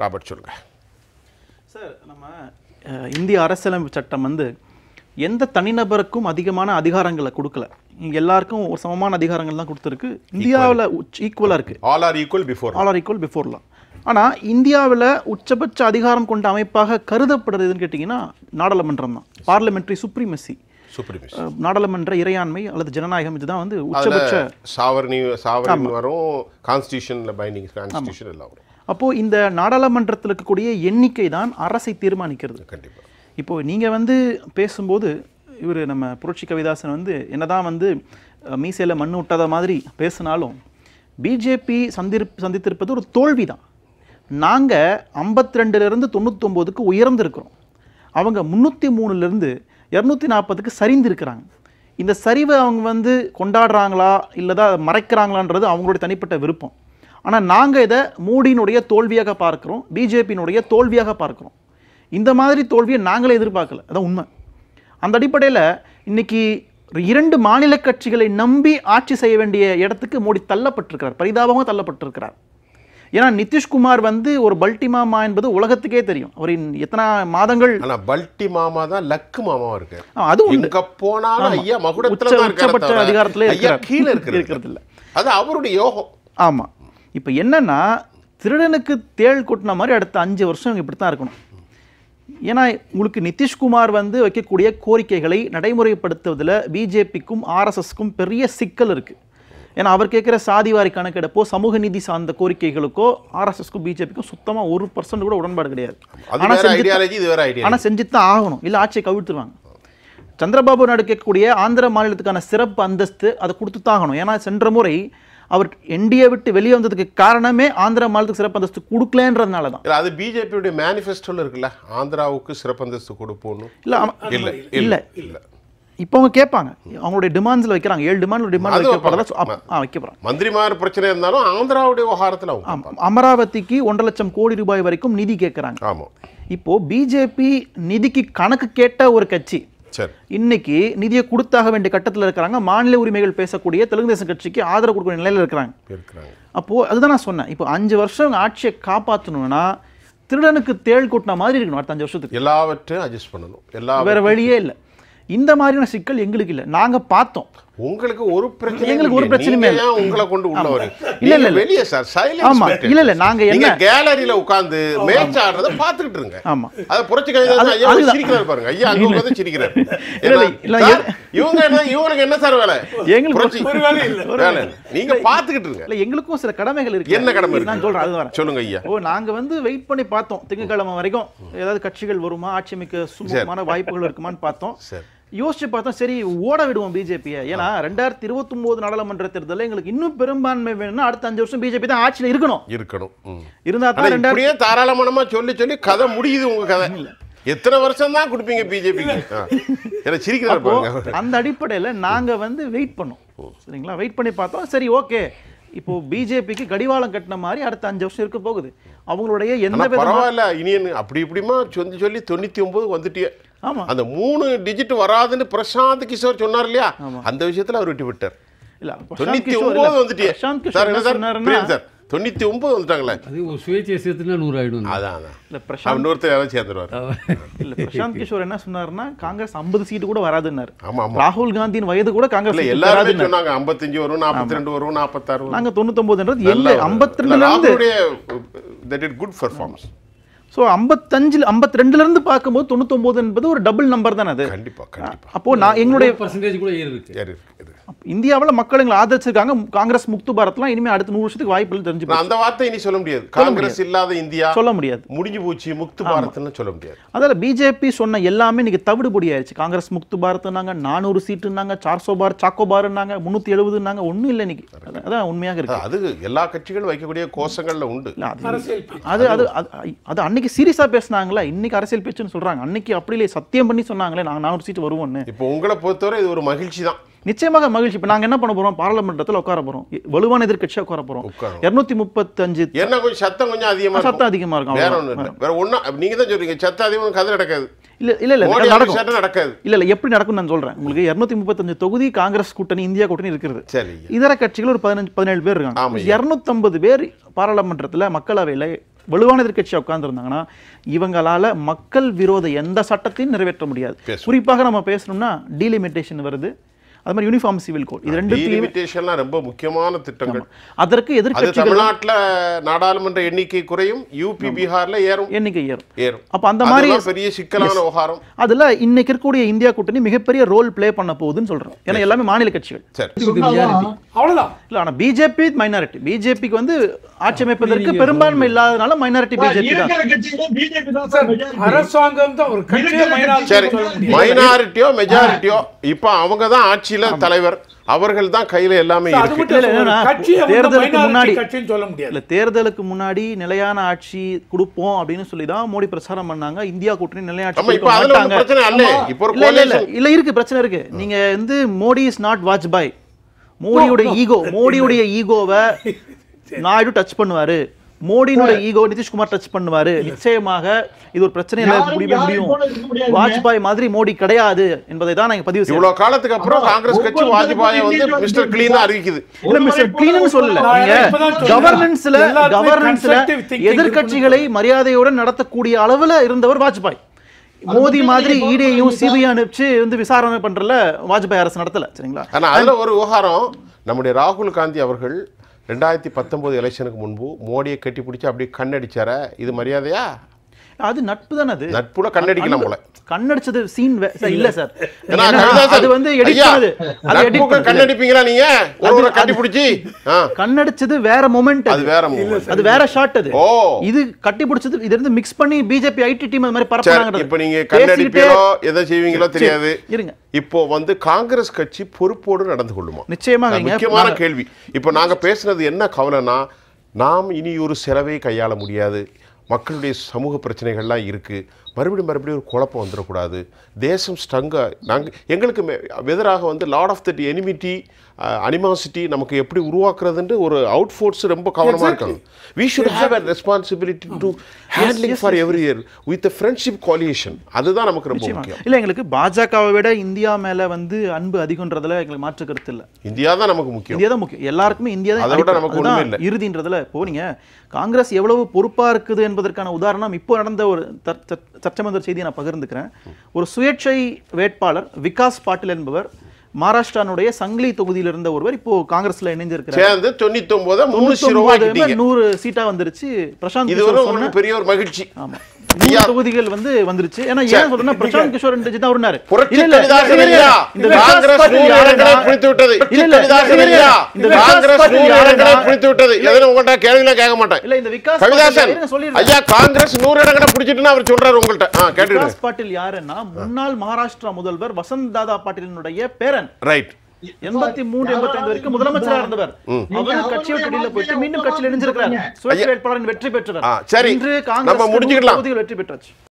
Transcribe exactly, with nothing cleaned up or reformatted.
Robert சொல்லுங்க sir. நம்ம இந்திய அரசியலமைப்பு சட்டம் வந்து எந்த தனிநபருக்கும் அதிகமான அதிகாரங்களை கொடுக்கல. இங்கே எல்லாருக்கும் ஒரு சமமான அதிகாரங்கள் தான் கொடுத்துருக்கு. இந்தியாவில் ஈக்குவலாக இருக்குது. All are equal before all are equal பிஃபோர்லாம். ஆனால் இந்தியாவில் உச்சபட்ச அதிகாரம் கொண்ட அமைப்பாக கருதப்படுறதுன்னு கேட்டிங்கன்னா நாடாளுமன்றம் தான். பார்லிமெண்ட்ரி சுப்ரீமசி, நாடாளுமன்ற இறையாண்மை அல்லது ஜனநாயகம், இதுதான் வந்து உச்சபட்ச சாவரணி சாவரணி வரும். கான்ஸ்டிடியூஷன்ல பைண்டிங் கான்ஸ்டிடியூஷன் எல்லாம் வரும். அப்போது இந்த நாடாளுமன்றத்தில் இருக்கக்கூடிய எண்ணிக்கை தான் அரசை தீர்மானிக்கிறது. கண்டிப்பாக. இப்போது நீங்கள் வந்து பேசும்போது இவர் நம்ம புரட்சி கவிதாசன் வந்து என்னதான் வந்து மீசையில் மண் விட்டாத மாதிரி பேசினாலும் பிஜேபி சந்திரு சந்தித்திருப்பது ஒரு தோல்வி தான். நாங்கள் ஐம்பத்தி ரெண்டுலேருந்து தொண்ணூத்தொம்போதுக்கு உயர்ந்திருக்கிறோம். அவங்க முந்நூற்றி மூணுலேருந்து இரநூத்தி நாற்பதுக்கு சரிந்திருக்கிறாங்க. இந்த சரிவை அவங்க வந்து கொண்டாடுறாங்களா இல்லைதா மறைக்கிறாங்களான்றது அவங்களுடைய தனிப்பட்ட விருப்பம். ஆனால் நாங்கள் இதை மோடியினுடைய தோல்வியாக பார்க்குறோம், பிஜேபியினுடைய தோல்வியாக பார்க்குறோம். இந்த மாதிரி தோல்வியை நாங்களே எதிர்பார்க்கல, அதான் உண்மை. அந்த அடிப்படையில் இன்னைக்கு இரண்டு மாநில கட்சிகளை நம்பி ஆட்சி செய்ய வேண்டிய இடத்துக்கு மோடி தள்ளப்பட்டிருக்கிறார், பரிதாபமாக தள்ளப்பட்டிருக்கிறார். ஏன்னா நிதிஷ்குமார் வந்து ஒரு பல்டி மாமா என்பது உலகத்துக்கே தெரியும். அவர் எத்தனை மாதங்கள் பல்டி மாமா தான் லக்கு மாமாவா இருக்கு. அது எங்க போனாலும் ஐயா மகுடத்துல தான் உச்சபட்ச அதிகாரத்திலே ஐயா கீழ இருக்கிறது இல்லை. அது அவருடைய யோகம். ஆமா. இப்போ என்னன்னா திருடனுக்கு தேள் கொட்டின மாதிரி அடுத்த அஞ்சு வருஷம் இப்படி தான் இருக்கணும். ஏன்னா உங்களுக்கு நிதிஷ்குமார் வந்து வைக்கக்கூடிய கோரிக்கைகளை நடைமுறைப்படுத்துவதில் பிஜேபிக்கும் ஆர்எஸ்எஸ்க்கும் பெரிய சிக்கல் இருக்குது. ஏன்னா அவர் கேட்குற சாதிவாரி கணக்கெடுப்போ சமூக நீதி சார்ந்த கோரிக்கைகளுக்கோ ஆர்எஸ்எஸ்க்கும் பிஜேபிக்கும் சுத்தமாக ஒரு பர்சன்ட் கூட உடன்பாடு கிடையாது. ஆனால் செஞ்சு தான் ஆகணும், இல்லை ஆட்சியை கவிழ்த்துருவாங்க. சந்திரபாபு நாயுடு கேட்கக்கூடிய ஆந்திர மாநிலத்துக்கான சிறப்பு அந்தஸ்து அதை கொடுத்து தான் ஆகணும். ஏன்னா சென்ற முறை அவர் என்டிஏ விட்டு வெளியே வந்ததுக்கு காரணமே ஆந்திர மாநிலத்துக்கு சிறப்பு அந்தஸ்து கொடுக்கலன்றதுனால தான். அது பிஜேபியுடைய மேனிஃபெஸ்டோல இருக்குல்ல, ஆந்திராவுக்கு சிறப்பு அந்தஸ்து கொடுப்போம். இல்லை இல்லை இல்லை இல்லை இப்போ அவங்க கேட்பாங்க, அவங்களுடைய டிமாண்ட்ஸில் வைக்கிறாங்க. ஏழு டிமாண்ட் டிமாண்ட் வைக்கப்படுறாங்க. மந்திரிமார் பிரச்சனை இருந்தாலும் ஆந்திராவுடைய விவகாரத்தில் அமராவதிக்கு ஒன்றரை லட்சம் கோடி ரூபாய் வரைக்கும் நிதி கேட்குறாங்க. ஆமாம். இப்போ பிஜேபி நிதிக்கு கணக்கு கேட்ட ஒரு கட்சி இன்னைக்கு நிதியை கொடுத்தாக வேண்டிய கட்டத்தில் இருக்கிறாங்க. மாநில உரிமைகள் பேசக்கூடிய தெலுங்கு தேசம் கட்சிக்கு ஆதரவு கொடுக்கிற நிலையில் இருக்கிறாங்க. அப்போ அதுதான் நான் சொன்னேன், இப்போ அஞ்சு வருஷம் ஆட்சியை காப்பாற்றணும்னா திருடனுக்கு தேள் கொட்டின மாதிரி இருக்கணும். அடுத்த அஞ்சு வருஷத்துக்கு எல்லாவற்றையும் அட்ஜஸ்ட் பண்ணணும், எல்லா வேற வழியே இல்லை. இந்த மாதிரியான சிக்கல் எங்களுக்கு இல்லை. நாங்க பார்த்தோம், உங்களுக்கு ஒரு பிரச்சனை, எங்களுக்கு ஒரு பிரச்சனையுமே இல்ல. உங்களை கொண்டு உள்ள வர இல்ல இல்ல வெளியே சார் சைலன்ஸ். ஆமா இல்ல இல்ல நாங்க என்ன கேலரியில உட்கார்ந்து மேட்ச் ஆடுறத பாத்துக்கிட்டு இருங்க. ஆமா அத புரட்சி கவிதாசன் ஐயா சிரிக்கிறார் பாருங்க. ஐயா அங்க உட்கார்ந்து சிரிக்கிறார். இல்ல இல்ல இவங்க என்ன இவங்களுக்கு என்ன சார் வேலை? எங்களுக்கு ஒரு வேலை இல்ல, வேலை நீங்க பாத்துக்கிட்டு இருங்க. இல்ல எங்களுக்கும் சில கடமைகள் இருக்கு. என்ன கடமை இருக்கு நான் சொல்றேன், அது வர சொல்லுங்க ஐயா. ஓ நாங்க வந்து வெயிட் பண்ணி பார்த்தோம் திங்கட்கிழமை வரைக்கும் ஏதாவது கட்சிகள் வருமா, ஆட்சி அமைக்க சுமூகமான வாய்ப்புகள் இருக்குமான்னு பார்த்தோம். யோசிச்சு பார்த்தோம், சரி ஓட விடுவோம் பிஜேபியை. ஏன்னா ரெண்டாயிரத்தி இருபத்தி ஒன்பது நாடாளுமன்ற தேர்தலில் எங்களுக்கு இன்னும் பெரும்பான்மை வேணும்னா அடுத்த அஞ்சு வருஷம் பிஜேபி தான் ஆட்சியில் இருக்கணும் இருக்கணும் இருந்தா தான் ரெண்டாயிரம் தாராளமனமா சொல்லி சொல்லி கதை முடியுது. உங்க கதை எத்தனை வருஷம் தான் கொடுப்பீங்க பிஜேபிக்கு? அந்த அடிப்படையில் நாங்க வந்து வெயிட் பண்ணோம். சரிங்களா, வெயிட் பண்ணி பார்த்தோம். சரி ஓகே, இப்போ பிஜேபிக்கு கடிவாளம் கட்டின மாதிரி அடுத்த அஞ்சு வருஷம் இருக்க போகுது. அவங்களுடைய எந்த பரவாயில்ல இனியன் அப்படி இப்படிமா சொல்லி சொல்லி தொண்ணூத்தி ஒன்பது வந்துட்டியே. ஆமா, அந்த மூணு டிஜிட் வராதுன்னு பிரசாந்த் கிஷோர் சொன்னார் இல்லையா, அந்த விஷயத்துல அவர் விட்டு விட்டார். இல்ல தொண்ணூத்தி ஒன்பது வந்துட்டியே சார், தொண்ணூத்தி ஒன்பது வந்துட்டாங்களே, அது ஒரு சுயேட்சை சேர்த்துனா நூறு ஆயிடும். அதான் இல்ல பிரசாந்த் இன்னொருத்தர் யாராவது சேர்ந்துருவார். இல்ல பிரசாந்த் கிஷோர் என்ன சொன்னாருன்னா காங்கிரஸ் ஐம்பது சீட்டு கூட வராதுன்னாரு. ராகுல் காந்தியின் வயது கூட காங்கிரஸ் எல்லாருமே சொன்னாங்க ஐம்பத்தஞ்சு வரும், நாற்பத்தி ரெண்டு வரும், நாற்பத்தாறு. நாங்க தொண்ணூத்தி ஒன்பதுன்றது எங்க ஐம்பத்தி ரெண்டுல இருந்து that did good performance. So ஐம்பத்தஞ்சில் ஐம்பத்தி ரெண்டுல இருந்து பார்க்கும்போது தொண்ணூத்தி ஒன்பது என்பது ஒரு டபுள் நம்பர் தானே அது. கண்டிப்பா கண்டிப்பா. அப்போ நான் எங்களுடைய பர்சன்டேஜ் கூட ஏறி இருக்கு. இந்தியாவில் மக்கள் எங்களை ஆதரிச்சிருக்காங்க. காங்கிரஸ் முக்து பாரத்லாம் இனிமே அடுத்த நூறு வருஷத்துக்கு வாய்ப்பு தெரிஞ்சு அந்த வார்த்தை இனி சொல்ல முடியாது. காங்கிரஸ் இல்லாத இந்தியா சொல்ல முடியாது, முடிஞ்சு போச்சு. முக்து பாரத்னு சொல்ல முடியாது. அதில் பிஜேபி சொன்ன எல்லாமே இன்னைக்கு தவிடுபடி ஆயிடுச்சு. காங்கிரஸ் முக்து பாரத்னாங்க, நானூறு சீட்டுனாங்க, சார்சோ பார் சாக்கோ பார்னாங்க, முன்னூத்தி எழுபதுனாங்க, ஒன்றும் இல்லை இன்னைக்கு. அதான் உண்மையாக இருக்கு. அது எல்லா கட்சிகளும் வைக்கக்கூடிய கோஷங்கள்ல உண்டு. அது அது அது அன்னைக்கு சீரியஸா பேசினாங்களா, இன்னைக்கு அரசியல் பேச்சுன்னு சொல்றாங்க. அன்னைக்கு அப்படி இல்லை, சத்தியம் பண்ணி சொன்னாங்களே நாங்கள் நானூறு சீட்டு வருவோம்னு. இப்போ உங்களை பொறுத்தவரை இது ஒரு மகிழ்ச்சி தான். நிச்சயமாக மகிழ்ச்சி. இப்போ நாங்கள் என்ன பண்ண போறோம், பாராளுமன்றத்தில் உட்கார போறோம், வலுவான எதிர்க்கட்சியாக உட்கார போறோம். இருநூத்தி முப்பத்தஞ்சு என்ன கொஞ்சம் சத்தம் கொஞ்சம் அதிகமா சத்தம் அதிகமா இருக்கும். வேற ஒண்ணு வேற ஒண்ணா நீங்க தான் சொல்றீங்க சத்தம் அதிகமா கதை நடக்காது. இல்ல இல்ல இல்ல நடக்கும் நடக்காது. இல்ல இல்ல எப்படி நடக்கும் நான் சொல்றேன் உங்களுக்கு. இருநூத்தி முப்பத்தஞ்சு தொகுதி காங்கிரஸ் கூட்டணி இந்தியா கூட்டணி இருக்கிறது. சரி, இதர கட்சிகள் ஒரு பதினஞ்சு பதினேழு பேர் இருக்காங்க. இருநூத்தி ஐம்பது பேர் பாராளுமன்றத்தில் மக்களவையில் வலுவான எதிர்க்கட்சியாக உட்கார்ந்துருந்தாங்கன்னா இவங்களால மக்கள் விரோத எந்த சட்டத்தையும் நிறைவேற்ற முடியாது. குறிப்பாக நம்ம பேசணும்னா டீலிமிட்டேஷன் வருது, அது மாதிரி யூனிஃபார்ம் சிவில் கோட், இது ரெண்டு டீலிமிட்டேஷன்லாம் ரொம்ப முக்கியமான திட்டங்கள். அதற்கு எதிர்க்கட்சிகள் தமிழ்நாட்டுல நாடாளுமன்ற எண்ணிக்கை குறையும், யூபி பீகார்ல ஏறும், எண்ணிக்கை ஏறும் ஏறும். அப்ப அந்த மாதிரி பெரிய சிக்கலான விவகாரம். அதுல இன்னைக்கு இருக்கக்கூடிய இந்தியா கூட்டணி மிகப்பெரிய ரோல் பிளே பண்ண போகுதுன்னு சொல்றோம். ஏன்னா எல்லாமே மாநில கட்சிகள். அவ்வளவுதான். இல்ல ஆனா பிஜேபி மைனாரிட்டி, பிஜேபிக்கு வந்து ஆட்சி அமைப்பதற்கு பெரும்பான்மை இல்லாதனால மைனாரிட்டி பிஜேபி தான். அரசாங்கம் தான் ஒரு கட்சியே மைனாரிட்டி. மைனாரிட்டியோ மெஜாரிட்டியோ இப்ப அவங்க தான் ஆட்சியில தலைவர், அவர்கள் தான் கையில எல்லாமே இருக்கு. தேர்தலுக்கு முன்னாடி சொல்ல முடியாது. இல்ல தேர்தலுக்கு முன்னாடி நிலையான ஆட்சி கொடுப்போம் அப்படின்னு சொல்லி தான் மோடி பிரச்சாரம் பண்ணாங்க. இந்தியா கூட்டணி நிலையாட்சி இல்ல இருக்கு, பிரச்சனை இருக்கு. நீங்க வந்து மோடி இஸ் நாட் வாஜ்பாய். மோடியோட ஈகோ, மோடியோட ஈகோவை நாயுடு டச் பண்ணுவாரு, மோடியோட ஈகோ நிதிஷ்குமார் டச் பண்ணுவாரு. நிச்சயமாக இது ஒரு பிரச்சனையில முடிவு முடியும். வாஜ்பாய் மாதிரி மோடி கிடையாது என்பதை தான் நாங்க பதிவு செய்யறோம். இவ்வளவு காலத்துக்கு அப்புறம் காங்கிரஸ் கட்சி வாஜ்பாயை வந்து மிஸ்டர் கிளீனா அறிவிக்குது. இல்ல மிஸ்டர் கிளீன் சொல்லல, நீங்க கவர்னன்ஸ்ல கவர்னன்ஸ்ல எதிர்க்கட்சிகளை மரியாதையுடன் நடத்தக்கூடிய அளவுல இருந்தவர் வாஜ்பாய். மோடி மாதிரி ஈடியையும் சிபிஐ அனுப்பிச்சு வந்து விசாரணை பண்றல வாஜ்பாய் அரசு நடத்தல. சரிங்களா? ஆனா அதுல ஒரு விவகாரம், நம்முடைய ராகுல் காந்தி அவர்கள் ரெண்டாயிரத்தி பத்தொன்பது எலெக்ஷனுக்கு முன்பு மோடியை கட்டி பிடிச்சி அப்படியே கண்ணடிச்சார, இது மரியாதையா? அது நட்பு தானே. அது நட்புல கண்ணடிக்கலாம் போல. கண்ணடிச்சது சீன் இல்ல சார், அது வந்து எடிட் பண்ணது. அது எடிட் பண்ண கண்ணடிப்பீங்களா நீங்க? ஒரு கட்டி பிடிச்சி கண்ணடிச்சது வேற மொமெண்ட், அது வேற மொமெண்ட், அது வேற ஷாட். அது இது கட்டி பிடிச்சது இது இருந்து மிக்ஸ் பண்ணி பிஜேபி ஐடி டீம் அந்த மாதிரி பரப்புறாங்க. இப்போ நீங்க கண்ணடிப்பீங்களோ எதை செய்வீங்களோ தெரியாது. இருங்க, இப்போ வந்து காங்கிரஸ் கட்சி பொறுப்போடு நடந்து கொள்ளுமா? நிச்சயமாக முக்கியமான கேள்வி. இப்போ நாங்க பேசுனது என்ன கவலைனா, நாம் இனி ஒரு செலவை கையாள முடியாது, மக்களுடைய சமூக பிரச்சனைகள்லாம் இருக்குது, மறுபடியும் மறுபடியும் ஒரு குழப்பம் வந்துடக்கூடாது, தேசம் ஸ்ட்ரங்காக நாங்கள் எங்களுக்கு எதிராக வந்து lot of that enmity animosity நமக்கு எப்படி உருவாக்குறதுன்னு ஒரு அவுட் ஃபோர்ஸ் ரொம்ப கவனமாக இருக்காங்க. we should have a responsibility to handling for every year with a friendship coalition. அதுதான் நமக்கு ரொம்ப முக்கியம். இல்லை, எங்களுக்கு பாஜகவை விட இந்தியா மேலே வந்து அன்பு அதிகன்றதுல எங்களுக்கு மாற்று கருத்து இல்லை. இந்தியா தான் நமக்கு முக்கியம். இந்தியா தான் முக்கியம், எல்லாருக்குமே இந்தியா தான். அதை விட நமக்கு ஒன்றுமே இல்லை இறுதின்றதுல. இப்போ நீங்க காங்கிரஸ் எவ்வளவு பொறுப்பா இருக்குது என்பதற்கான உதாரணம் இப்போ நடந்த ஒரு சட்டமன்ற செய்தியை நான் பகிர்ந்துக்கிறேன். ஒரு சுயேட்சை வேட்பாளர் விகாஸ் பாட்டில் என்பவர் மகாராஷ்டிரானுடைய சங்லி தொகுதியில் இருந்த ஒருவர் இப்போ காங்கிரஸ்ல இணைஞ்சிருக்கிறார். நூறு சீட்டா வந்துருச்சு. பிரசாந்த் கிஷோர் பெரிய ஒரு மகிழ்ச்சி. ஆமா, தொகுதிகள் வந்து வந்துருச்சு. ஏன்னா ஏன் சொல்றேன்னா பிரசாந்த் கிஷோர் தான் இருந்தாரு. கேட்க மாட்டேன். இல்ல இந்த விகாஸ் ஐயா காங்கிரஸ் நூறு இடங்களை பிடிச்சிட்டுன்னு அவர் சொல்றாரு உங்கள்ட்ட. கேட்டு விகாஸ் பாட்டில் யாருன்னா முன்னாள் மகாராஷ்டிரா முதல்வர் வசந்த் தாதா பாட்டிலினுடைய பேரன். ரைட். எண்பத்தி மூன்று எண்பத்தி ஐந்து வரைக்கும் முதலமைச்சராக இருந்தவர். அவர் கட்சியை வெளியில போயிட்டு மீண்டும் கட்சியில் இணைஞ்சிருக்கிறார். சுயேட்சை வேட்பாளரின் வெற்றி பெற்றவர். சரி, இன்று காங்கிரஸ் வெற்றி பெற்றாச்சு.